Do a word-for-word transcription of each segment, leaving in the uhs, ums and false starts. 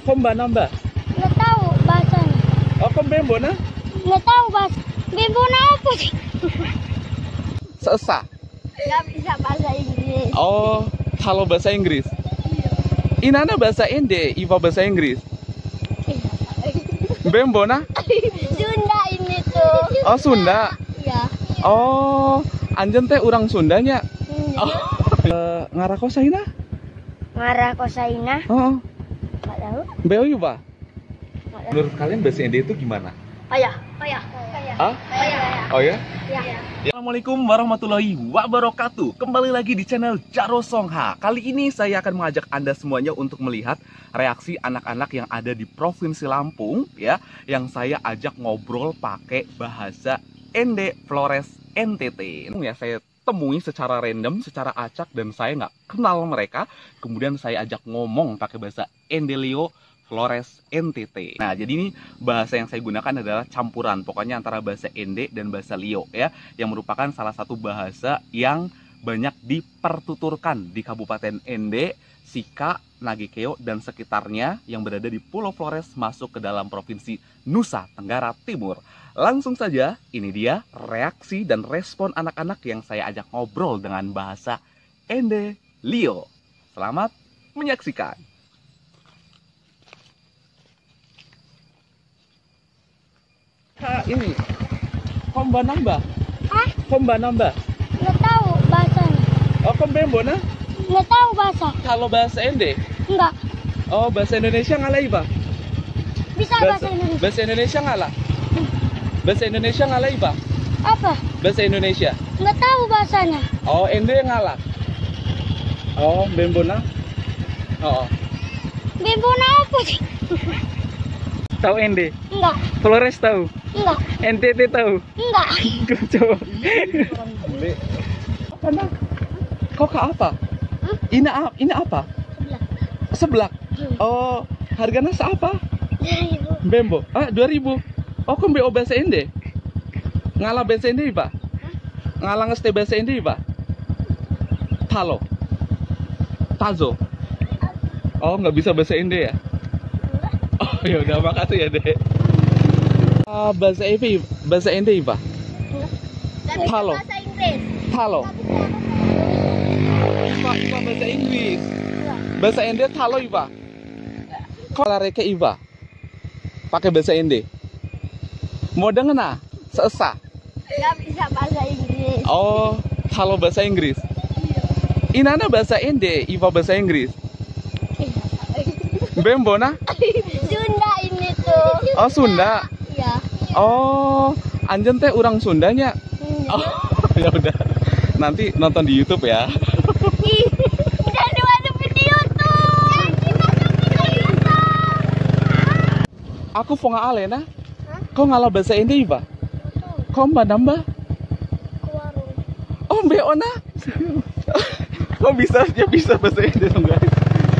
Kok mbak nambah? Nggak tahu bahasanya. Oh, kok bembo na? Nggak tahu bahasa. Bembo na apa sih? Seesa. Nggak bisa bahasa Inggris. Oh, kalau bahasa Inggris. Inana bahasa Inde, Iva bahasa Inggris. Bembo na? Sunda ini tuh. Oh, Sunda. Iya. Oh, anjen teh orang Sundanya. Oh. Uh, ngarako saina? Marah kosaina. Oh. Nggak tahu. Beo Iva. Nggak tahu. Menurut kalian bahasa Inde itu gimana? Ayah. Ayah. Ayah. Hah? Ayah. Oh ya? Ya. Assalamualaikum warahmatullahi wabarakatuh. Kembali lagi di channel Jaro Songha. Kali ini saya akan mengajak Anda semuanya untuk melihat reaksi anak-anak yang ada di Provinsi Lampung ya, yang saya ajak ngobrol pakai bahasa Ende Flores N T T. Ya, saya temui secara random, secara acak, dan saya nggak kenal mereka. Kemudian saya ajak ngomong pakai bahasa Endelio Flores N T T. Nah, jadi ini bahasa yang saya gunakan adalah campuran, pokoknya antara bahasa Ende dan bahasa Lio ya, yang merupakan salah satu bahasa yang banyak dipertuturkan di Kabupaten Ende, Sika, Nagekeo, dan sekitarnya yang berada di Pulau Flores masuk ke dalam Provinsi Nusa Tenggara Timur. Langsung saja, ini dia reaksi dan respon anak-anak yang saya ajak ngobrol dengan bahasa Ende Lio. Selamat menyaksikan. Ha, ini komba nambah. Hah? Komba nambah. Nggak tahu bahasanya. Oh, kombembo na? Nggak tahu bahasa. Kalau bahasa Ende? Enggak. Oh, bahasa Indonesia ngalah Iba? Bisa bahasa Indonesia. Bahasa Indonesia ngalah? Bahasa Indonesia ngalah Iba? Apa? Bahasa Indonesia? Nggak tahu bahasanya. Oh, Ende yang ngalah? Oh, bembo na? Oh, oh. Bembo na apa sih? Tahu Ende? Enggak. Flores tahu? Enggak. N T T tahu? Enggak. Coba. Mana? Kok ke apa? Hmm? Ini apa? Ini apa? Sebelah. Seblak. Hmm. Oh, harganya seapa? Dari ibu. Bembo. Ah, dua ribu. Oh, kok beo bahasa Ende? Ngalah bahasa Ende, Pak? Ngalah ngeste bahasa Ende, Pak? Talo. Tazo. Oh, nggak bisa bahasa Ende ya? Oh, ya udah, makasih ya, Dek. Uh, bahasa Ende, bahasa Ende, Pak? Enggak. Halo. Bahasa Inggris. Talo. Nggak bisa. Iva, Iva bahasa Inggris. Enggak. Bahasa Ende talo, Iva. Kok lareke Iva? Pakai bahasa Ende. Mau denger nah? Seesa. Nggak bisa bahasa Inggris. Oh, talo bahasa Inggris. Inana bahasa Ende, Iva bahasa Inggris. Bembo na? Sunda ini tuh. Oh, Sunda. Iya. Oh, anjen teh orang Sundanya. Oh, ya udah. Nanti nonton di YouTube ya. Ih, jadi ada video tuh. Aku fonga alena. Hah? Kok ngalah bahasa Ende, Iva? Kok mbak nambah? Ke warung. Oh, beona. Kok bisa dia bisa bahasa Ende dong, guys?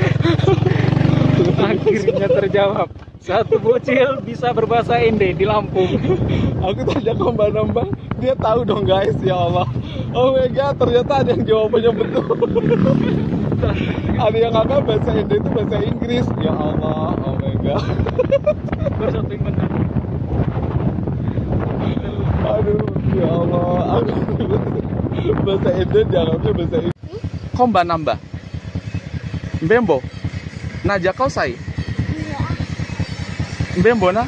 Akhirnya terjawab. Satu bocil bisa berbahasa Ende di Lampung. Aku tanya kok mbak nambah, dia tahu dong, guys. Ya Allah. Oh my god, ternyata ada yang jawabannya betul. Ada yang anggap bahasa Ende itu bahasa Inggris. Ya Allah, oh my god. Bersatu yang benar. Aduh, ya Allah. Aku bahasa Ende dianggapnya bahasa Inggris. Kok mbak nambah? Bembo. Naja kau say. Bembo na?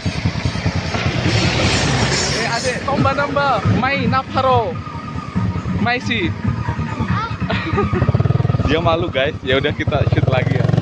Eh adek, kok mbak nambah? Mai naparo. Mai sih. Dia malu, guys. Ya udah kita shoot lagi ya.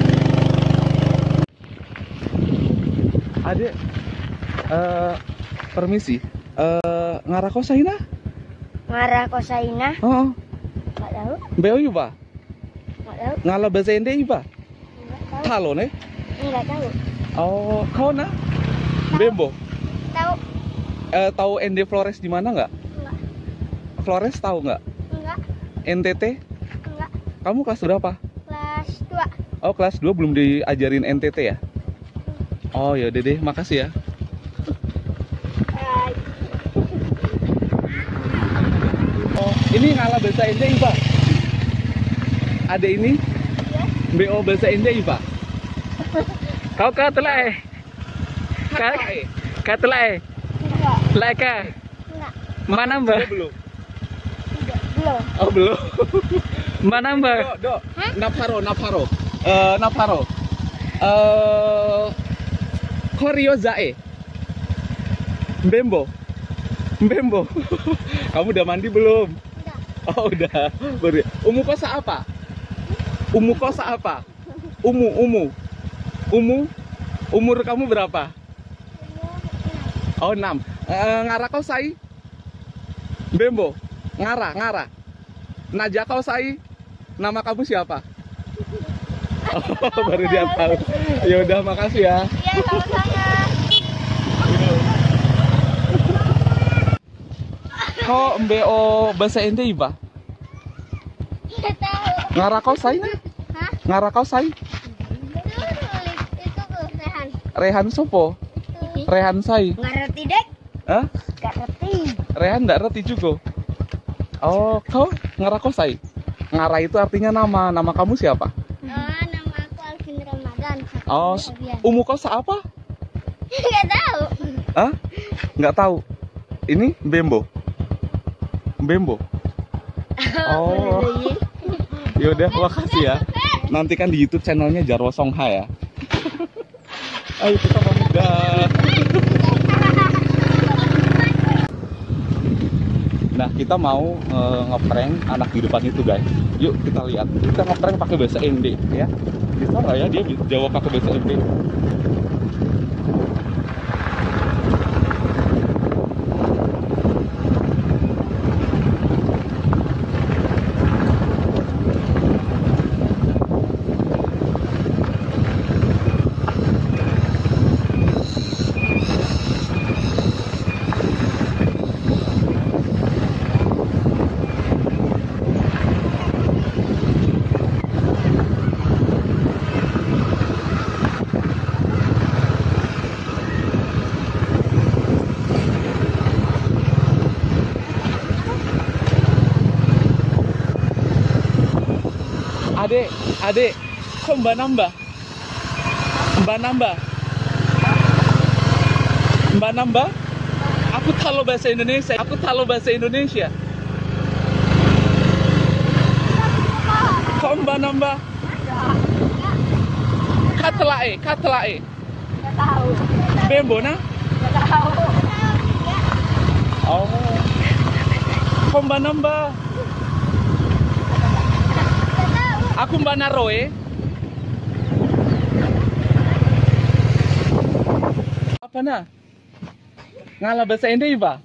Adek, uh, permisi. Uh, ngarako saina? Marah kosaina. Oh, Nggak tahu. beo Iva. Nggak tahu. Ngalah bahasa Ende Iva. Nggak tahu. Talo nih. Nggak tahu. Oh, kau na? Bembo. Tahu. Eh, tahu Ende Flores di mana nggak? Enggak. Flores tahu nggak? Enggak. N T T? Enggak. Kamu kelas berapa? Kelas dua. Oh, kelas dua belum diajarin N T T ya? Oh, ya udah deh, makasih ya. Hai. Oh, ini ngalah bahasa Ende Iva. Ada ini? Iya. B O bahasa Ende Iva. Kau katelae. Katelae. Katelae. Enggak. Leka. Enggak. Mana mbak? Belum. Tidak. Belum. Oh, belum. Mana mbak? Do, do. Naparo, Naparo. Eh, Naparo. Eh, Koryozae. Mbembo. Mbembo. Kamu udah mandi belum? Enggak. Oh, udah. Baru. Umu kosa apa? Umu kosa apa? Umu, umu. Umu. Umur kamu berapa? Oh, enam. Eh, ngara kau sai? Mbembo. Ngara, ngara. Naja kau sai? Nama kamu siapa? Oh, baru dia tahu. Ya udah, makasih ya. Iya, sama-sama. Kok mbeo bahasa Ende iba? Enggak tahu. Ngara kau sai? Hah? Ngara kau sai? Itu itu tuh Rehan. Rehan sopo? Itu. Rehan sai? Enggak ngerti deh. Hah? Enggak ngerti. Rehan nggak ngerti juga. Oh, kau ngara kau sai? Ngara itu artinya nama. Nama kamu siapa? Oh, nama aku Alvin Ramadan. Oh, s- umu kau sa apa? Enggak tahu. Hah? Nggak tahu. Ini Bembo. Bembo. Oh. Yaudah, makasih ya. Nanti kan di YouTube channelnya Jarwo Songha ya. Ayo kita pamit dah. Nah, kita mau uh, ngeprank anak di depan itu, guys. Yuk kita lihat. Kita ngeprank pakai bahasa Ende ya. Bisa nggak ya dia bisa jawab pakai bahasa Ende? Adek, adek, kok mbak nambah? Mbak nambah? Mbak nambah? Aku tahu bahasa Indonesia. Aku tahu bahasa Indonesia. Kok mbak nambah? Katelae, katelae. Enggak tahu. Bembo na? Enggak tahu. Oh. Kok mbak nambah? Aku mbak Naroe. Apa na? Ngalah bahasa Ende iba?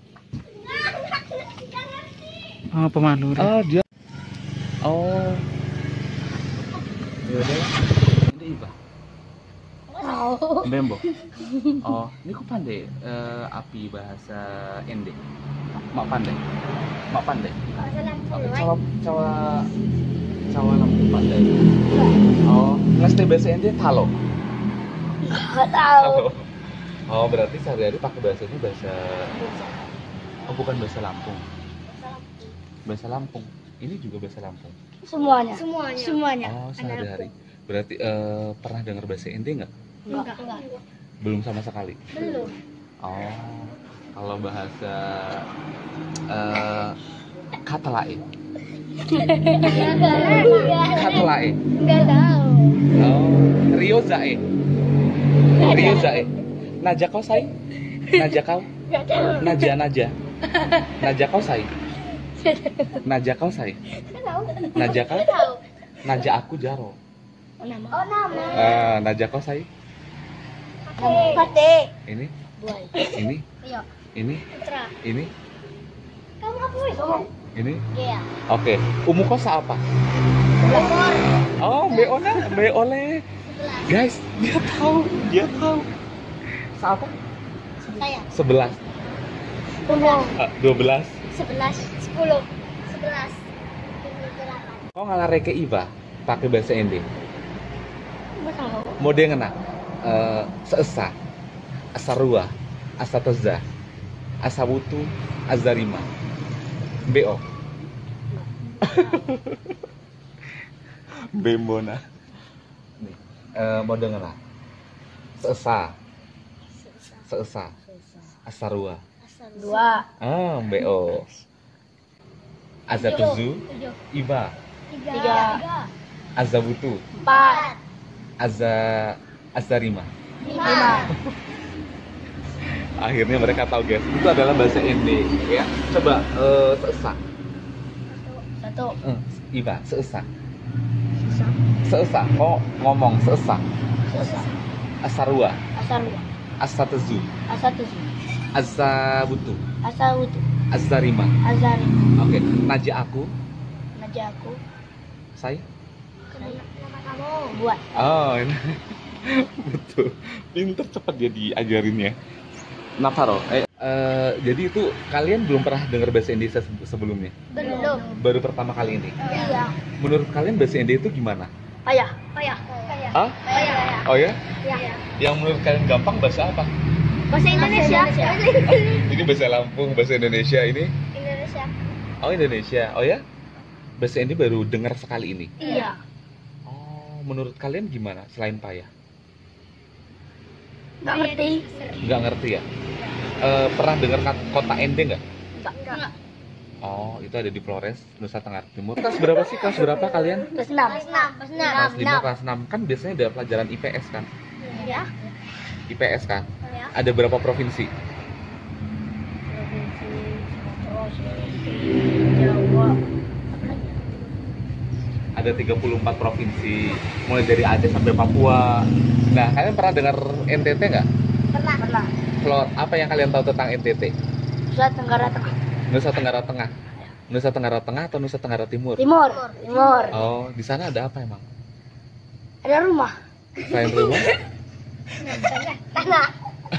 Oh, pemalu. Oh, dia. Oh. Yaudah. Ende iba. Tahu. Bembo. Oh, ini kok pandai eh, api bahasa Ende. Mak pandai. Mak pandai. Oke, cawa cawa cawa Lampung pandai. Oh, ngerti bahasa Ende talo. Enggak tahu. Oh, berarti sehari-hari pakai bahasa ini bahasa. Oh, bukan bahasa Lampung. Bahasa Lampung. Ini juga bahasa Lampung. Semuanya. Semuanya. Semuanya. Oh, sehari-hari. Berarti eh, pernah dengar bahasa Ende nggak? Enggak, enggak. Belum sama sekali. Belum. Oh, kalau bahasa eh Katelae. Katelae. Enggak tahu. Oh, Ryozae. Ryozae. Naja kau sai? Naja kau? Enggak tahu. Naja naja. Naja kau sai? Naja kau sai? Enggak tahu. Naja kau? Enggak tahu. Naja aku Jaro. Oh, nama. Oh, nama. Eh, Naja kau sai? Pate. Ini, Buai. ini, Iya. ini, Putra. ini, Kamu apa wis? Ngomong. ini. Iya. Oke, umu kosa apa? Nomor Oh, Mbak Ona, Mbak Ole. sebelas. Guys, dia tahu, dia tahu. Siapa? Saya. Sebelas, Ngomong. dua belas. Sebelas. Sepuluh. Sebelas. Delapan. Kau ngalareke iba pakai bahasa Ende. Enggak tahu. Mau dia ngena? Eh, seesa, asarua, asatoza, asabutu, azarima, bo. Bembona. Nih, eh, mau denger lah. Seesa. Seesa. Asarua. Dua. Ah, Bo. Azatuzu. Tujuh. Iba. Tiga. Azabutu. Empat. Aza Azarima. Lima. Akhirnya mereka tahu guys, itu adalah bahasa Ende ya. Coba eh, seesa. Satu. Eh, Iba, seesa. Sisa. Seesa, kok ngomong seesa. Sisa. Asarua. Asal. Asatezu. Asal tujuh. Azabutu. Asal utuh. Azarima. Azari. Oke, Naja aku. Naja aku. Saya. Nama kamu. Buat. Oh, ini. Betul. Pinter cepat dia diajarinnya. Nataro. Eh, eh, jadi itu kalian belum pernah dengar bahasa Indonesia se- sebelumnya? Belum. Baru pertama kali ini. Iya. Menurut kalian bahasa Indonesia itu gimana? Payah. Payah. Payah. Hah? Payah. Oh ya? Iya. Yang menurut kalian gampang bahasa apa? Bahasa Indonesia. Ini bahasa Lampung, bahasa Indonesia ini. Indonesia. Oh Indonesia. Oh ya? Bahasa ini baru dengar sekali ini. Iya. Oh, menurut kalian gimana selain payah? Nggak ngerti. Nggak ngerti ya? Eh, pernah dengar kat- kota Ende nggak? Enggak. Oh, itu ada di Flores, Nusa Tenggara Timur. Kelas berapa sih? Kelas berapa kalian? Kelas enam. Kelas enam. Kelas enam. Kelas lima, kelas enam. Kan biasanya ada pelajaran I P S kan? Ya. I P S kan? Ya. Ada berapa provinsi? Provinsi Sumatera, Sulawesi, Jawa. Ada tiga puluh empat provinsi, mulai dari Aceh sampai Papua. Nah, kalian pernah dengar N T T nggak? Pernah. Pernah. Kalau apa yang kalian tahu tentang N T T? Nusa Tenggara Tengah. Nusa Tenggara Tengah. Nusa Tenggara Tengah atau Nusa Tenggara Timur? Timur. Timur. Oh, di sana ada apa emang? Ada rumah. Selain rumah? Tanah.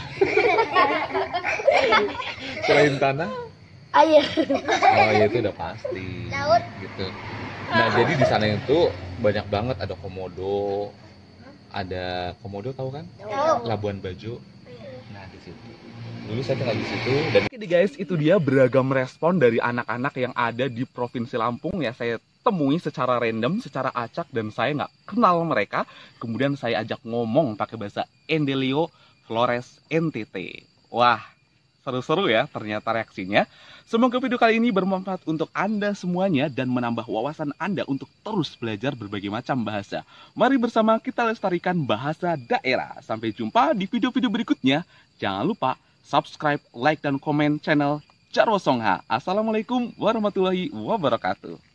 Selain tanah? Air. Oh, ya itu udah pasti. Laut. Gitu. Nah, jadi di sana itu banyak banget, ada komodo. Ada komodo tahu kan? Tahu. Labuan Bajo. Nah, di situ. Dulu saya tinggal di situ dan Oke guys, itu dia beragam respon dari anak-anak yang ada di Provinsi Lampung ya. Saya temui secara random, secara acak dan saya nggak kenal mereka. Kemudian saya ajak ngomong pakai bahasa Endelio Flores N T T. Wah, seru-seru ya ternyata reaksinya. Semoga video kali ini bermanfaat untuk Anda semuanya dan menambah wawasan Anda untuk terus belajar berbagai macam bahasa. Mari bersama kita lestarikan bahasa daerah. Sampai jumpa di video-video berikutnya. Jangan lupa subscribe, like, dan komen channel Jarwo Songha. Assalamualaikum warahmatullahi wabarakatuh.